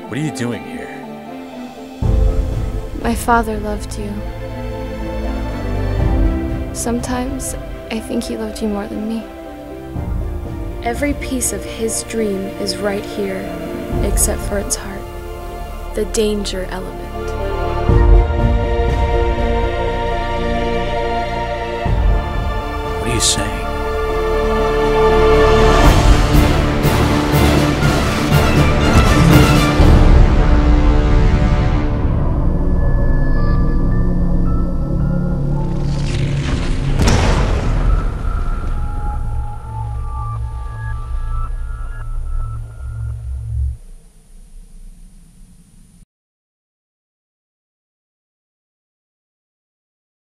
What are you doing here? My father loved you. Sometimes I think he loved you more than me. Every piece of his dream is right here, except for its heart. The danger element. What are you saying?